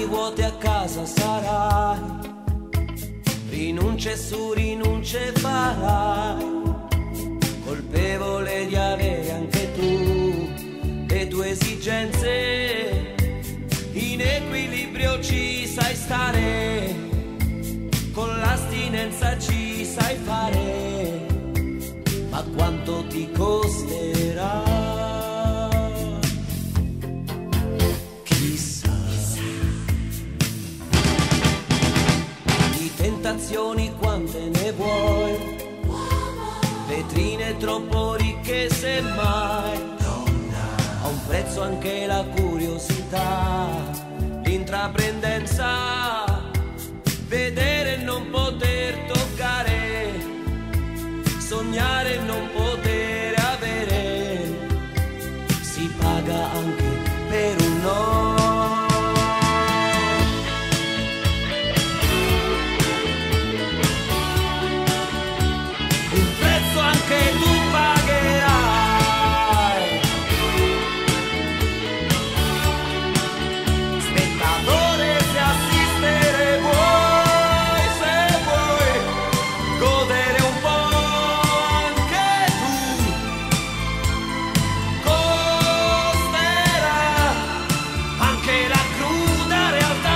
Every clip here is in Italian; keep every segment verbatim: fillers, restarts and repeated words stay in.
vuote a casa sarai, rinunce su rinunce farai, colpevole di avere anche tu le tue esigenze, in equilibrio ci sai stare, con l'astinenza ci sai fare, ma quanto ti costerà? Tentazioni quante ne vuoi, vetrine troppo ricche semmai, a un prezzo anche la curiosità, l'intraprendenza, vedere e non poter toccare, sognare e non poter avere, si paga anche per un no. Che tu pagherai, spettatore, se assistere vuoi, se vuoi godere un po' anche tu, costerà anche la cruda realtà.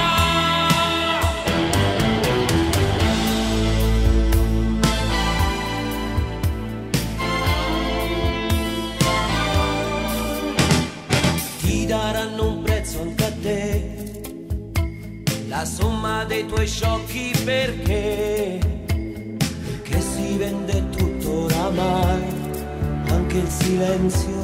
Daranno un prezzo anche a te, la somma dei tuoi sciocchi perché, perché si vende tutto oramai, anche il silenzio.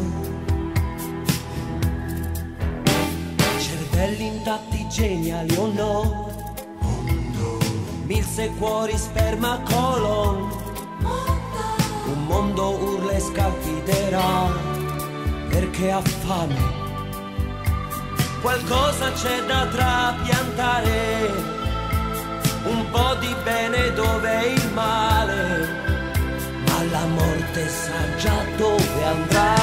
Cervelli intatti, geniali o no, milse cuori, sperma, colon, un mondo urla e scalpiterà perché ha fame. Qualcosa c'è da trapiantare, un po' di bene dove è il male, ma la morte sa già dove andrà.